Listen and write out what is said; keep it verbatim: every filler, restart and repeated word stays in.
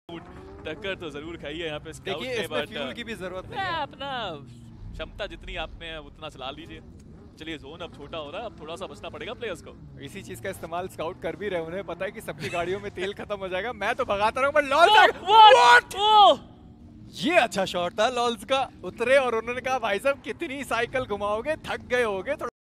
टक्कर तो जरूर खाई है यहाँ पे स्काउट देखिए ने, इसमें बट फ्यूल की भी जरूरत नहीं है। अपना क्षमता जितनी आप में है उतना चला लीजिए। चलिए जोन अब छोटा हो रहा है, अब थोड़ा सा बचना पड़ेगा प्लेयर्स को। इसी चीज का इस्तेमाल स्काउट कर भी रहे, उन्हें पता है कि सबकी गाड़ियों में तेल खत्म हो जाएगा। मैं तो भगाता रहूं, पर लॉल ये अच्छा शॉट था लॉल्स का। उतरे और उन्होंने कहा भाई साहब कितनी साइकिल घुमाओगे, थक गए होगे।